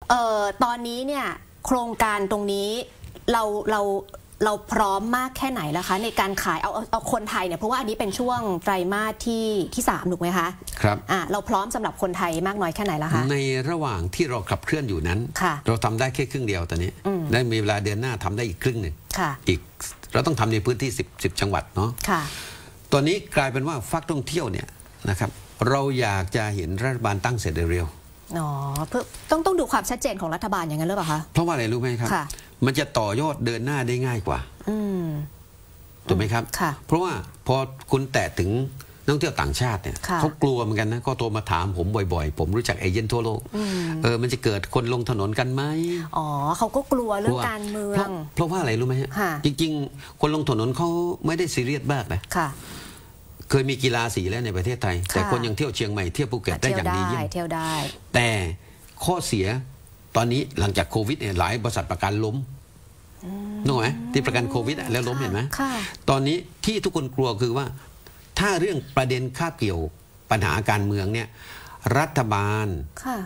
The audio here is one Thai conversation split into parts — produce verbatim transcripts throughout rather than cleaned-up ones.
เอ่อตอนนี้เนี่ยโครงการตรงนี้เราเราเราพร้อมมากแค่ไหนแล้วคะในการขายเอาเอาเอาคนไทยเนี่ยเพราะว่าอันนี้เป็นช่วงไตรมาสที่ที่สามถูกไหมคะครับอ่าเราพร้อมสำหรับคนไทยมากน้อยแค่ไหนแล้วคะในระหว่างที่เราขับเคลื่อนอยู่นั้นเราทำได้แค่ครึ่งเดียวตอนนี้ได้มีเวลาเดือนหน้าทำได้อีกครึ่งหนึ่งอีกเราต้องทำในพื้นที่สิบ สิบจังหวัดเนาะตอนนี้กลายเป็นว่าภาคท่องเที่ยวเนี่ยนะครับเราอยากจะเห็นรัฐบาลตั้งเสร็จเร็วอ๋อเพื่อต้องต้องดูความชัดเจนของรัฐบาลอย่างนั้นหรือเปล่าคะเพราะว่าอะไรรู้ไหมครับมันจะต่อยอดเดินหน้าได้ง่ายกว่าถูกไหมครับเพราะว่าพอคุณแตะถึงนักท่องเที่ยวต่างชาติเนี่ยเขากลัวเหมือนกันนะก็โทรมาถามผมบ่อยๆผมรู้จักเอเจนต์ทั่วโลกเออมันจะเกิดคนลงถนนกันไหมอ๋อเขาก็กลัวเรื่องการเมืองเพราะว่าอะไรรู้ไหมฮะจริงๆคนลงถนนเขาไม่ได้ซีเรียสมากนะเคยมีกีฬาสีแล้วในประเทศไทยแต่คนยังเที่ยวเชียงใหม่เที่ยวภูเก็ตได้อย่างดีเยี่ยมเที่ยวได้แต่ข้อเสียตอนนี้หลังจากโควิดเนี่ยหลายบริษัทประกันล้มนึกไหมที่ประกันโควิดแล้วล้มเห็นไหมตอนนี้ที่ทุกคนกลัวคือว่าถ้าเรื่องประเด็นคาบเกี่ยวปัญหาการเมืองเนี่ยรัฐบาล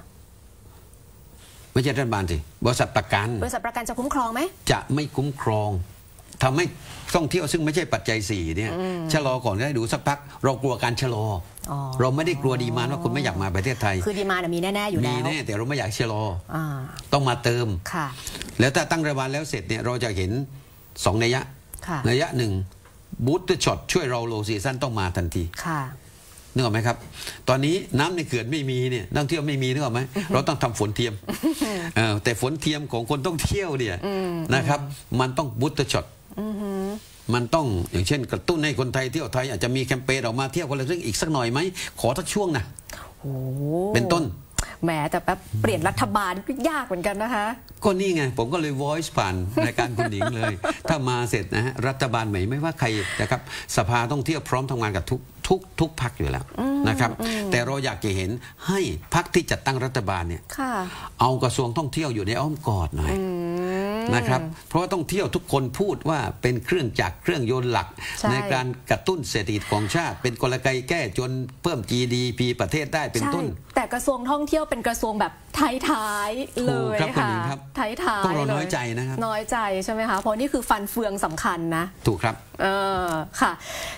ไม่ใช่รัฐบาลสิบริษัทประกันบริษัทประกันจะคุ้มครองไหมจะไม่คุ้มครองทำให้ท่องเที่ยวซึ่งไม่ใช่ปัจจัยสี่เนี่ยชะลอก่อนได้ดูสักพักเรากลัวการชะลอเราไม่ได้กลัวดีมานว่าคุณไม่อยากมาประเทศไทยคือดีมานมีแน่ๆอยู่แล้วมีแน่แต่เราไม่อยากชะลอต้องมาเติมแล้วถ้าตั้งรัฐบาลแล้วเสร็จเนี่ยเราจะเห็นสองนัยยะนัยยะหนึ่งบูสต์ช็อตช่วยเราโลซีซั่นต้องมาทันทีนึกออกไหมครับตอนนี้น้ำในเขื่อนไม่มีเนี่ยนักท่องเที่ยวไม่มีนึกออกไหมเราต้องทำฝนเทียมแต่ฝนเทียมของคนต้องเที่ยวเนี่ยนะครับมันต้องบูสต์ช็อตมันต้องอย่างเช่นกระตุ้นให้คนไทยเที่ยวไทยอาจจะมีแคมเปญออกมาเที่ยวคนละเรื่องอีกสักหน่อยไหมขอสักช่วงนะเป็นต้นแหมแต่แป๊บเปลี่ยนรัฐบาลก็ยากเหมือนกันนะคะก็นี่ไงผมก็เลย voice ผ่านรายการคุณหญิงเลยถ้ามาเสร็จนะฮะรัฐบาลใหม่ไม่ว่าใครนะครับสภาท่องเที่ยวพร้อมทำงานกับทุกทุกทุกพรรคอยู่แล้วนะครับแต่เราอยากจะเห็นให้พรรคที่จัดตั้งรัฐบาลเนี่ยเอากระทรวงท่องเที่ยวอยู่ในอ้อมกอดหน่อยนะครับเพราะว่าต้องเที่ยวทุกคนพูดว่าเป็นเครื่องจักรเครื่องยนต์หลักในการกระตุ้นเศรษฐกิจของชาติเป็นกลไกแก้จนเพิ่ม จี ดี พี ประเทศได้เป็นต้นแต่กระทรวงท่องเที่ยวเป็นกระทรวงแบบท้ายๆเลยค่ะท้ายๆต้องเราน้อยใจนะครับน้อยใจใช่ไหมคะเพราะนี่คือฟันเฟืองสำคัญนะถูกครับเออค่ะ